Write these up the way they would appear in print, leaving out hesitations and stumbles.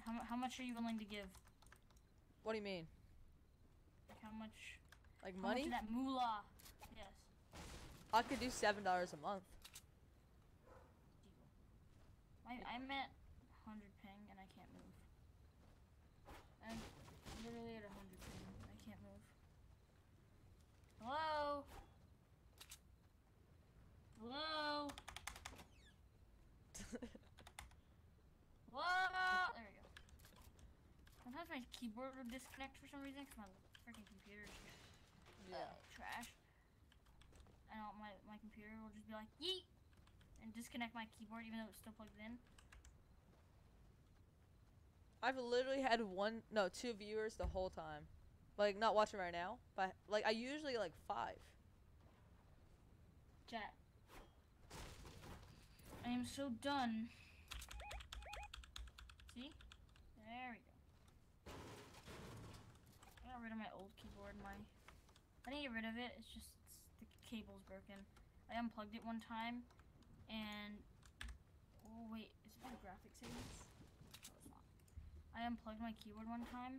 How much are you willing to give? What do you mean? Like how much? Like How money? much of that moolah? Yes. I could do $7 a month. I'm at 100 ping and I can't move. I'm literally at 100 ping and I can't move. Hello? Hello? Hello? There we go. Sometimes my keyboard will disconnect for some reason because my freaking computer is trash. And my computer will just be like, yeet! And disconnect my keyboard even though it's still plugged in. I've literally had two viewers the whole time. Like, not watching right now, but like I usually like 5. Chat. I am so done. See? There we go. I got rid of my old keyboard. I didn't get rid of it. It's just the cable's broken. I unplugged it one time, and oh wait, is it my graphics settings? No, it's not. I unplugged my keyboard one time,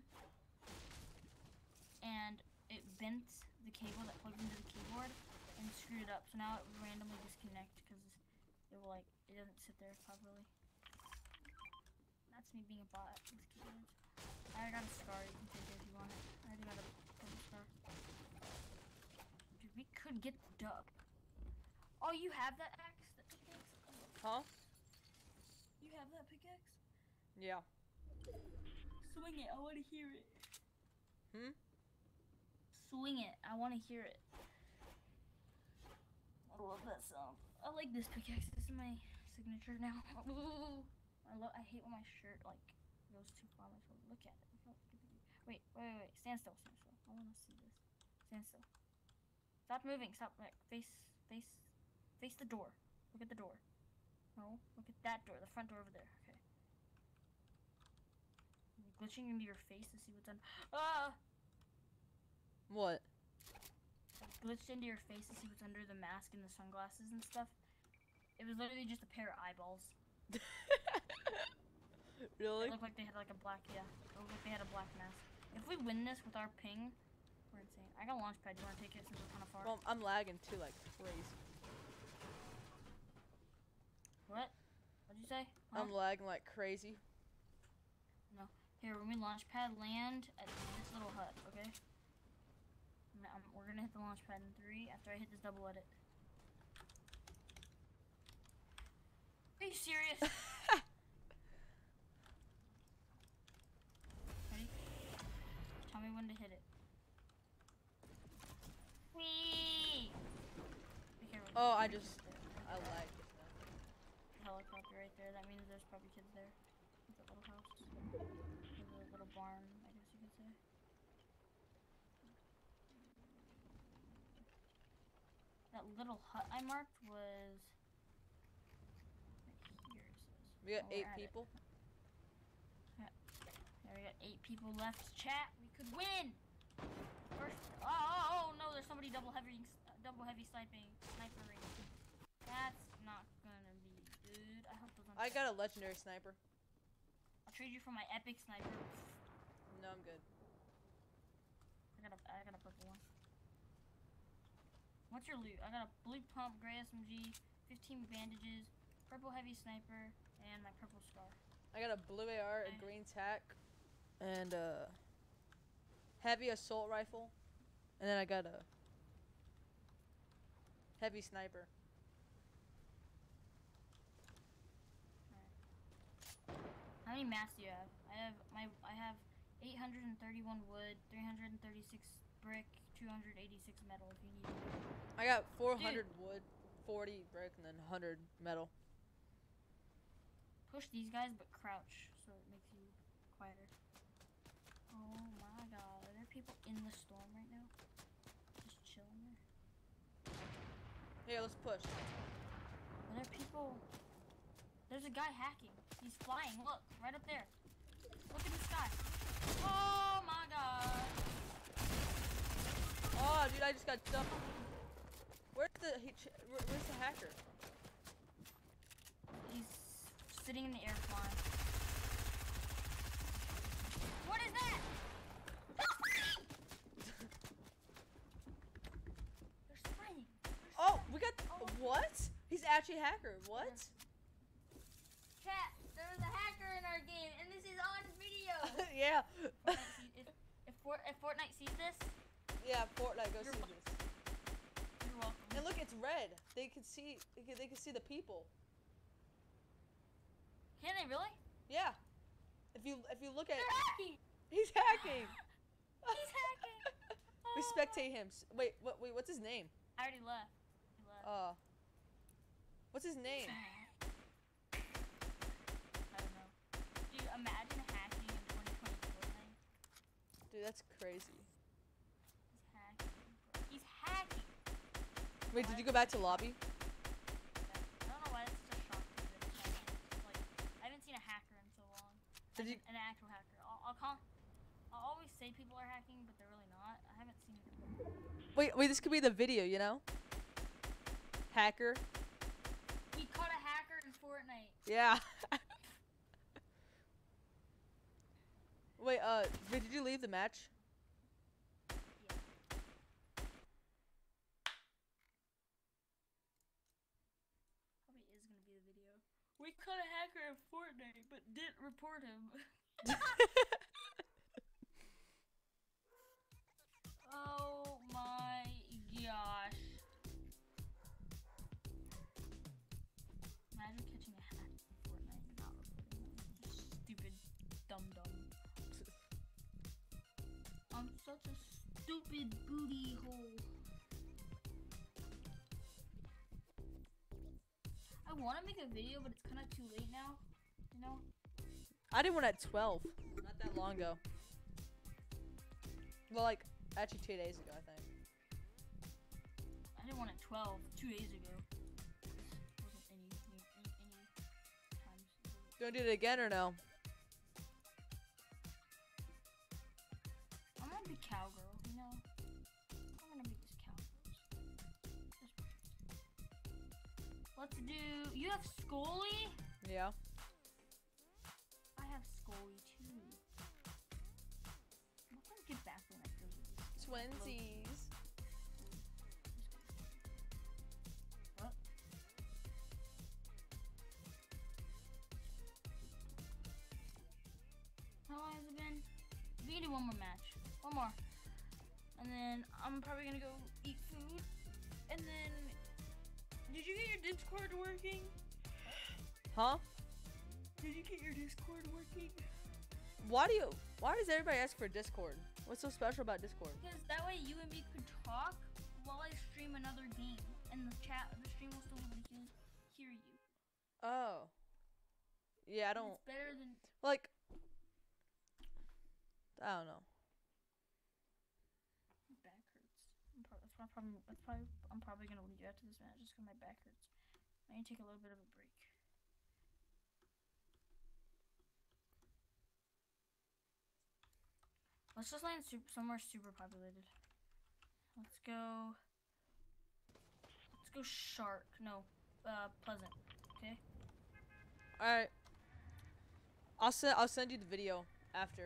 and it bent the cable that plugged into the keyboard and screwed it up. So now it will randomly disconnect because it doesn't sit there properly. That's me being a bot with keyboards. I got a scar. You can take it if you want it. I already got a scar. Dude, we could get the dub. Oh, you have that axe? That pickaxe? Huh? You have that pickaxe? Yeah. Swing it. I want to hear it. Swing it. I want to hear it. I love that sound. I like this pickaxe. This is my signature now. Ooh. I hate when my shirt like goes too far. Look at it. Wait. Stand still. I want to see this. Stand still. Stop moving. Stop. Like, face the door. Look at the door. No, look at that door. The front door over there. Okay. You're glitching into your face to see what's on. Ah! What? I glitched into your face to see what's under the mask and the sunglasses and stuff. It was literally just a pair of eyeballs. Really? It looked like they had like a black, It looked like they had a black mask. If we win this with our ping, we're insane. I got a launch pad. Do you want to take it since we're kind of far? Well, I'm lagging too, like crazy. What? What'd you say? Huh? I'm lagging like crazy. No. Here, when we launch pad, land at this little hut, okay? We're gonna hit the launch pad in 3 after I hit this double edit. Are you serious? Ready? Tell me when to hit it. Whee! Be careful. Oh, I lagged just now. Helicopter right there. That means there's probably kids there. It's a little house. There's a little barn, I guess you could say. That little hut I marked was right here, it says. We got 8 people. Yeah, we got 8 people left. Chat, we could win. First, oh no, there's somebody double heavy snipering. That's not gonna be good. I hope those. I got a legendary sniper. I'll trade you for my epic sniper. No, I'm good. I got a purple one. What's your loot? I got a blue pump, gray SMG, 15 bandages, purple heavy sniper, and my purple scar. I got a blue AR, a green tac, and a heavy assault rifle, and then I got a heavy sniper. How many mats do you have? I have 831 wood, 336 brick, 286 metal if you need it. I got 400 wood, 40 brick, and then 100 metal. Push these guys, but crouch, so it makes you quieter. Oh my god, are there people in the storm right now? Just chilling there? Here, let's push. Are there people? There's a guy hacking. He's flying, look, right up there. Look at the sky. Oh my god. Oh, dude, I just got dumped. Where's the hacker? He's sitting in the air flying. hacker. What? Chat, there was a hacker in our game, and this is on video. Yeah. If Fortnite sees this, Yeah, Fortnite, go You're see wel- this. you're welcome. And look, it's red. They can see. They can see the people. Can they really? Yeah. If you look at, They're hacking. he's hacking. He's hacking. We spectate him. Wait, what's his name? I already left. He left. What's his name? I don't know. Dude, imagine hacking in 2020 Fortnite. Dude, that's crazy. He's hacking, bro. He's hacking. Wait, did you go back to lobby? I don't know why that's such a shock to me that it's hacking. Like, I haven't seen a hacker in so long. Did Like you- an actual hacker. I'll always say people are hacking, but they're really not. I haven't seen it. Wait, this could be the video, you know? Hacker. We caught a hacker in Fortnite. Yeah. Wait, did you leave the match? Yeah. Probably is gonna be the video. We caught a hacker in Fortnite, but didn't report him. Oh my gosh. Imagine catching a hack in Fortnite and not reporting him. Stupid dum-dum. I'm such a stupid booty hole. I want to make a video, but it's kind of too late now. You know? I did one at 12. Not that long ago. Well, like, actually 2 days ago, I think. I did one at 12 2 days ago. Wasn't any times. You wanna do it again or no? I'm gonna be cowgirl, you know? I'm gonna be this cowgirl. Let's do. You have Scully? Yeah. I have Scully too. I'm not gonna get back when I feel this. Twinsies. What? How long has it been? We can do one more match. One more. And then I'm probably gonna go eat food. And then. Did you get your Discord working? Huh? Did you get your Discord working? Why does everybody ask for Discord? What's so special about Discord? Because that way you and me could talk while I stream another game. And the stream will still be able to hear you. Oh. Yeah, I don't, It's better than. like, I don't know. My back hurts. I'm probably gonna leave you after this match just because my back hurts. I need to take a little bit of a break. Let's just land somewhere super populated. Let's go. Let's go Shark. No, Pleasant. Okay. All right. I'll send you the video after.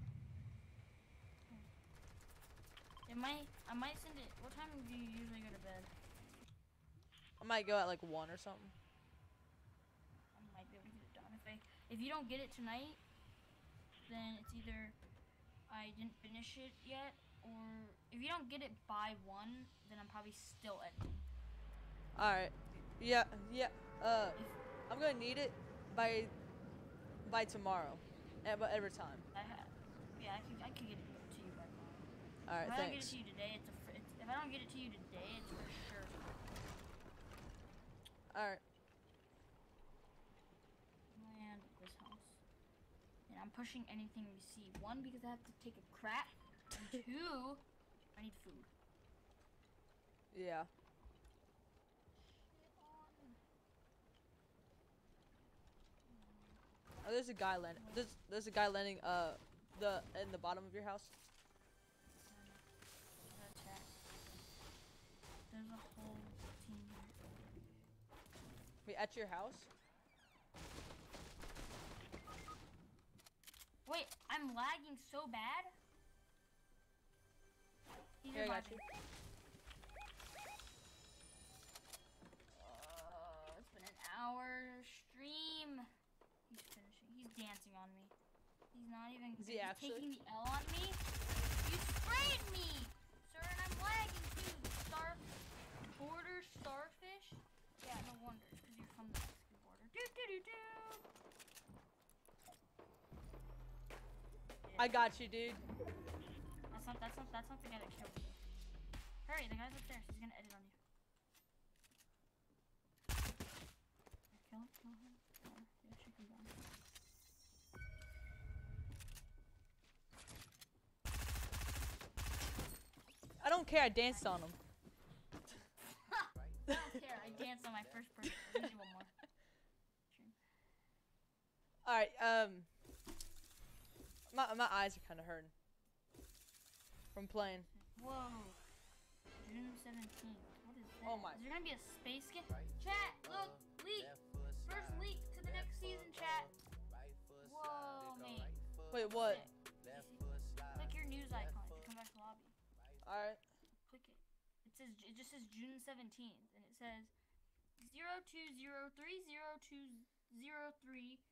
I might send it. What time do you usually go to bed? I might go at like 1 or something. I might be able to get it done. If you don't get it tonight, then it's either I didn't finish it yet, or if you don't get it by 1, then I'm probably still editing. All right. Yeah. I'm gonna need it by tomorrow, but every time. I could get it to you by tomorrow. All right. If I don't get it Thanks. to you today, if I don't get it to you today, it's for sure. All right. Land at this house. And I'm pushing anything we see. 1, because I have to take a crap. And 2, I need food. Yeah. Oh, there's a guy landing. There's a guy landing. In the bottom of your house. Attack. There's a whole team here. Wait, at your house? Wait, I'm lagging so bad. He's Here, I got reviving. you. It's been on me. He's not even. Is he he's actually? taking the L on me. You sprayed me, sir, and I'm lagging too. Border starfish. Yeah, no wonder. It's because you're from the Mexican border. Do do do do. I got you, dude. That's not the guy that killed you. Hurry, the guy's upstairs. He's gonna edit on you. Kill him, kill him. Oh, yeah, shoot him down. I don't care. I danced on him. I don't care. I danced on my first person. Let me do one more. All right. My eyes are kind of hurting from playing. Whoa. June 17th. What is that? Oh my. Is there gonna be a space game? Chat, look, leak. First leak to the next season, chat. Whoa, mate. Wait, what? Click your news icon to come back to lobby. All right. Click it. It just says June 17th, and it says 02030203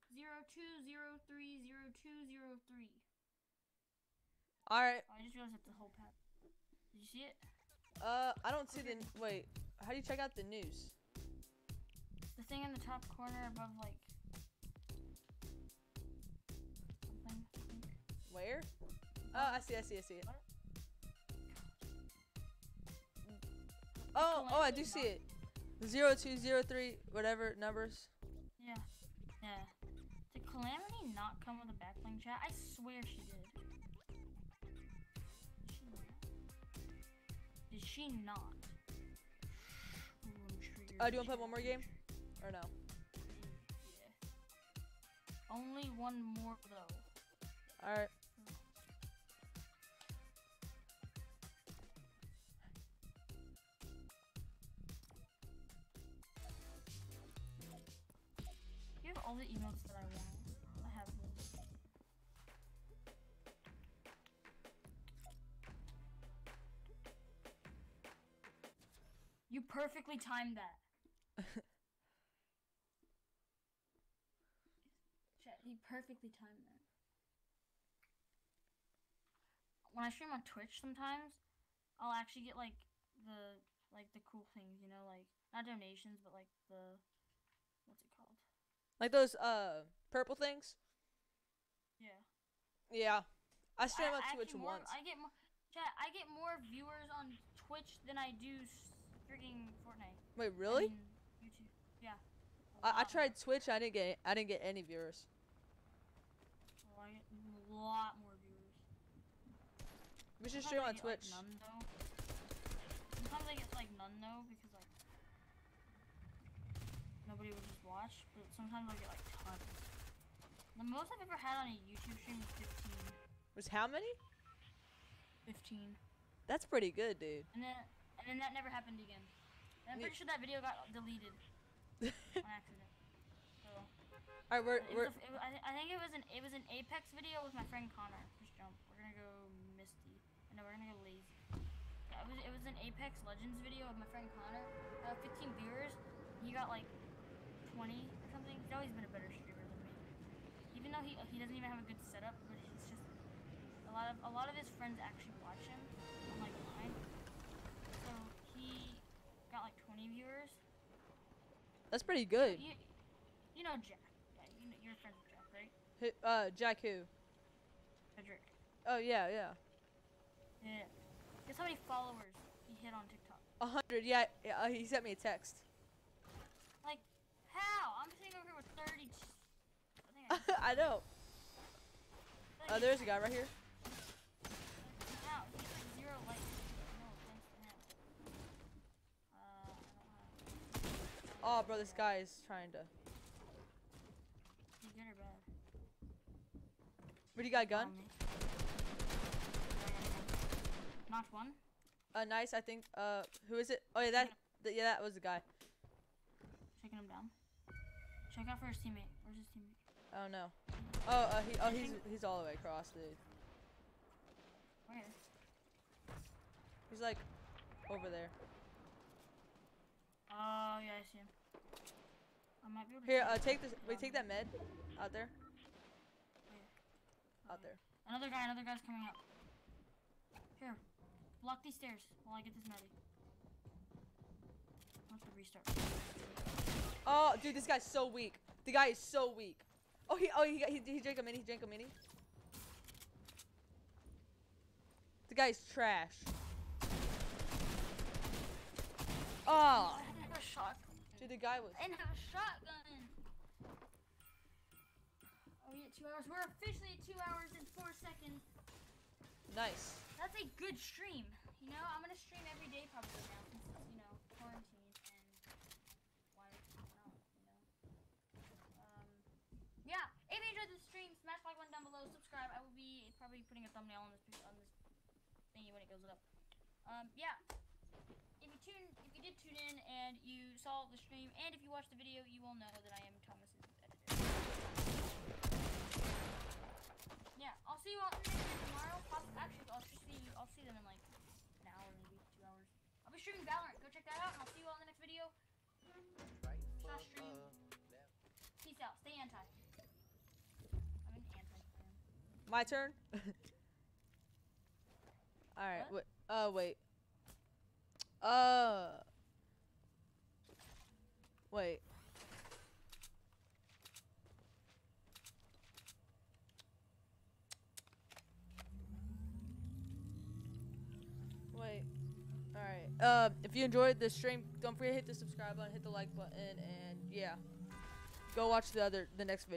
02030203. All right. Oh, I just realized that's the whole path. Did you see it? I don't see the. Wait. How do you check out the news? The thing in the top corner above, like. Something, I think. Where? Oh, I see it. What? Oh, I do see it. 0203, whatever numbers. Yeah. Did Calamity not come with a backbling chat? I swear she did. Did she not? Ooh, I'm sure Do you want to play one more game? Or no? Yeah. Only one more, though. Alright. You have all the emotes that I want. I have them. You perfectly timed that. Chat, you perfectly timed that. When I stream on Twitch sometimes, I'll actually get like the cool things, you know, like not donations, but like the what's it called? Like those purple things? Yeah. Yeah. I stream on I Twitch actually once. I get more viewers on Twitch than I do freaking Fortnite. Wait, really? I mean, YouTube. Yeah. I tried Twitch. I didn't get any viewers. Well, I get a lot more viewers. We should Sometimes stream I on get, Twitch. Like, none though. Sometimes I get like none though because like nobody would just watch, but sometimes I get like tons. The most I've ever had on a YouTube stream is 15. Was how many? 15. That's pretty good, dude. And then that never happened again. And I'm pretty sure that video got deleted on accident. So. Alright, I think it was an Apex video with my friend Connor. Just jump. We're gonna go Misty. No, we're gonna go Lazy. Yeah, it was an Apex Legends video of my friend Connor. 15 viewers. He got like 20 or something. He's always been a better streamer than me. Even though he doesn't even have a good setup, but it's just a lot of his friends actually watch him on like mine. So he got like 20 viewers. That's pretty good. You know Jack. Yeah, you're friends with Jack, right? Jack who? Frederick. Oh, yeah. Yeah. Guess how many followers he hit on TikTok? 100, yeah. He sent me a text. Like, how? I'm sitting over here with 30. I know. There's a guy right here. How? He has like 0 likes. No offense to him. I don't have. Oh, bro, this guy is trying to. Is he good or bad? What do you got, gun? Knocked one. Nice. I think. Who is it? Oh yeah, that was the guy. Checking him down. Check out for his teammate. Where's his teammate? Oh no. He's all the way across, dude. Where? He's like over there. Oh yeah, I see him. I might be able to. Here, take this. Wait, take that med out there. out there. Another guy's coming up. Here, block these stairs while I get this meddy. Let's restart. Oh, dude, this guy's so weak. The guy is so weak. Oh, he drank a mini. He drank a mini. The guy's trash. Oh. I didn't have a shotgun. Dude, the guy was. I didn't have a shotgun. Oh, we at 2 hours. We're officially at 2 hours and 4 seconds. Nice. That's a good stream. You know, I'm gonna stream every day probably now since it's, you know, quarantine and why not, you know. Yeah. If you enjoyed this stream, smash like button down below, subscribe. I will be probably putting a thumbnail on this thingy when it goes up. Yeah. If you did tune in and you saw the stream and if you watched the video, you will know that I am Thomas's editor. Yeah, I'll see you all in the next video tomorrow. Actually, I'll see them in like an hour, maybe 2 hours. I'll be streaming Valorant. Go check that out, and I'll see you all in the next video. Stream. Peace out. Stay anti. I'm an anti-fan. My turn. All right. What? Wait. Wait. Wait. Alright. If you enjoyed this stream, don't forget to hit the subscribe button, hit the like button, and yeah. Go watch the next video.